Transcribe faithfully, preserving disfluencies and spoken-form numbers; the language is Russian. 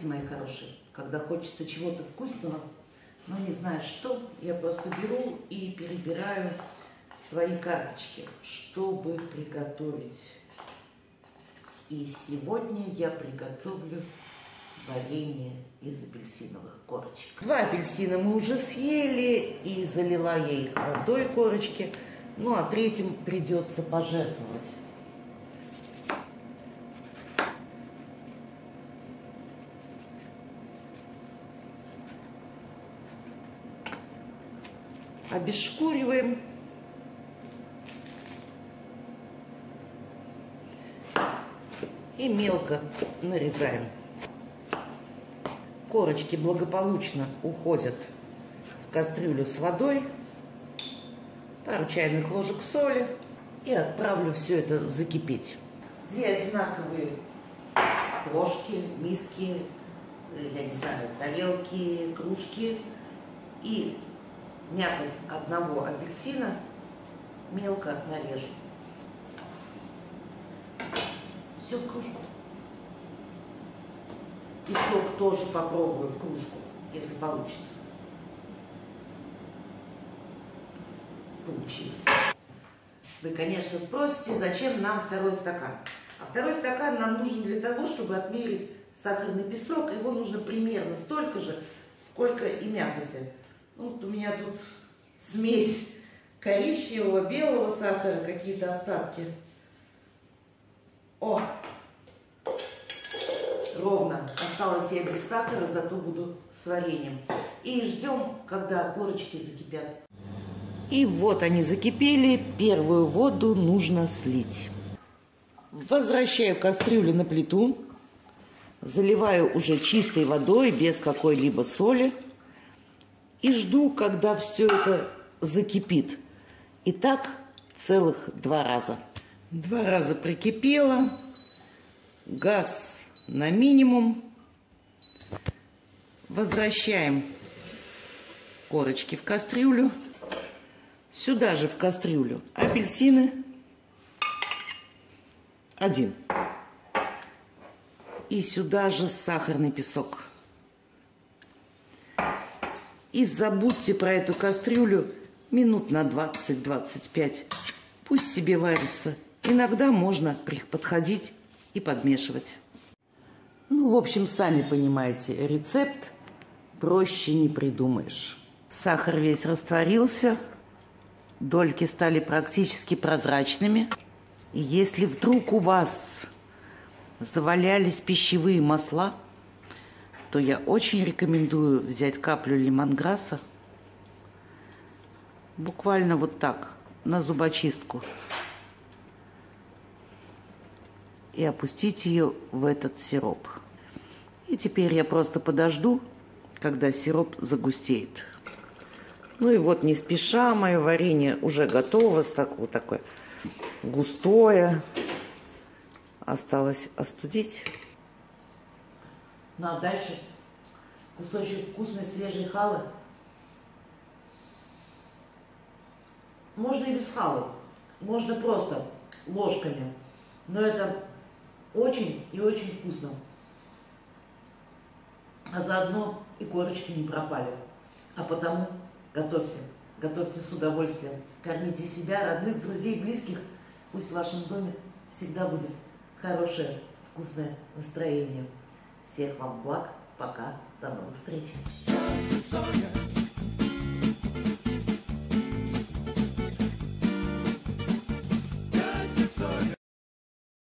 знаете, мои хорошие, когда хочется чего-то вкусного, но не знаю что, я просто беру и перебираю свои карточки, чтобы приготовить. И сегодня я приготовлю варенье из апельсиновых корочек. Два апельсина мы уже съели, и залила я их водой, корочки. Ну, а третьим придется пожертвовать. Обезшкуриваем. И мелко нарезаем. Корочки благополучно уходят в кастрюлю с водой. Пару чайных ложек соли. И отправлю все это закипеть. Две одинаковые ложки, миски, я не знаю, тарелки, кружки. И мякоть одного апельсина мелко нарежу. Все в кружку. И сок тоже попробую в кружку, если получится. Получился. Вы, конечно, спросите, зачем нам второй стакан. А второй стакан нам нужен для того, чтобы отмерить сахарный песок. Его нужно примерно столько же, сколько и мякоти. Ну, вот у меня тут смесь коричневого, белого сахара, какие-то остатки. О! Ровно. Осталось я без сахара, зато буду с вареньем. И ждем, когда корочки закипят. И вот они закипели. Первую воду нужно слить. Возвращаю кастрюлю на плиту. Заливаю уже чистой водой, без какой-либо соли. И жду, когда все это закипит. И так целых два раза. Два раза прикипело. Газ на минимум. Возвращаем корочки в кастрюлю. Сюда же в кастрюлю апельсины. Один. И сюда же сахарный песок. И забудьте про эту кастрюлю минут на двадцать-двадцать пять. Пусть себе варится. Иногда можно подходить и подмешивать. Ну, в общем, сами понимаете, рецепт проще не придумаешь. Сахар весь растворился. Дольки стали практически прозрачными. И если вдруг у вас завалялись пищевые масла, то я очень рекомендую взять каплю лемонграсса, буквально вот так, на зубочистку, и опустить ее в этот сироп. И теперь я просто подожду, когда сироп загустеет. Ну и вот не спеша мое варенье уже готово, вот такое густое. Осталось остудить. Ну а дальше кусочек вкусной свежей халы. Можно и без халы, можно просто ложками, но это очень и очень вкусно. А заодно и корочки не пропали. А потому готовьте, готовьте с удовольствием. Кормите себя, родных, друзей, близких. Пусть в вашем доме всегда будет хорошее, вкусное настроение. Всех вам благ. Пока. До новых встреч.